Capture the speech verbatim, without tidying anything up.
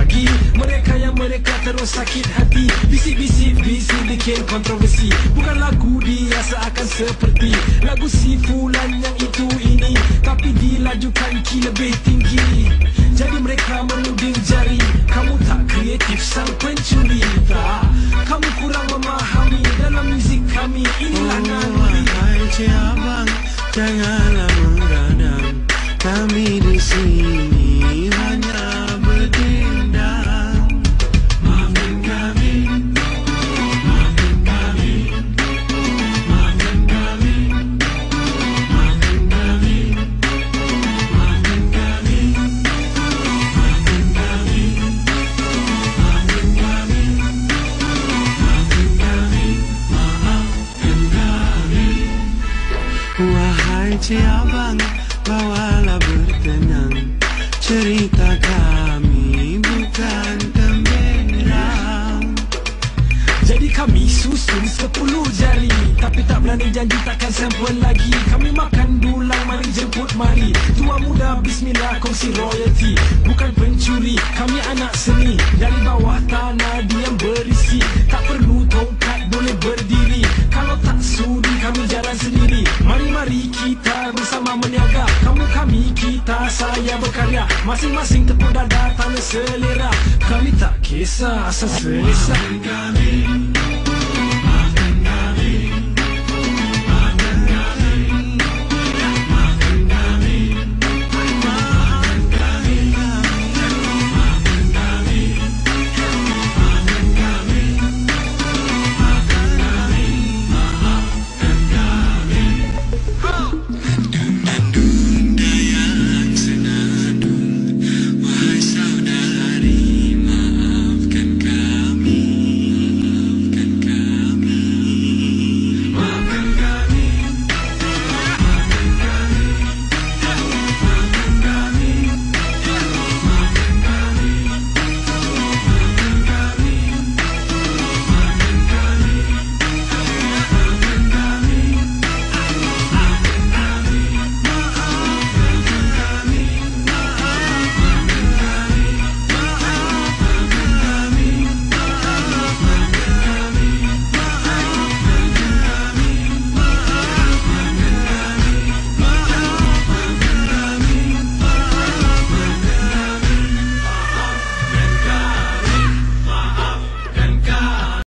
lagi. Mereka yang mereka terus sakit hati. Bisik-bisik, bisik bikin kontroversi. Bukan lagu dia seakan seperti lagu si fulan yang itu ini, tapi dilajukan key lebih tinggi. Jadi mereka menuding jari, kamu tak kreatif sang pencuri. Tak, kamu kurang memahami dalam muzik kami. Inilah naluri. Wahai cik abang, janganlah menggadang. Kami di sini hanya berdendang. Maafkan kami, maafkan kami, maafkan kami, maafkan kami, maafkan kami, maafkan kami, maafkan kami, maafkan kami, maafkan kami. Wahai cik abang, bawalah bertenang. Cerita kami bukan temberang. Jadi kami susun sepuluh jari, tapi tak berani janji takkan sampel lagi. Kami makan dulang, mari jemput mari. Tua muda bismillah kongsi royalty. Bukan pencuri, kami anak seni. Dari bawah tanah diam berisi. Tak perlu tongkat, boleh berdiri. Kalau tak sudi kami jalan sendiri. Mari-mari kita bersama meniaga. Kamu kami, kita saya berkarya. Masing-masing tepuk dada tanah selera. Kami tak kisah asal selesa. Kami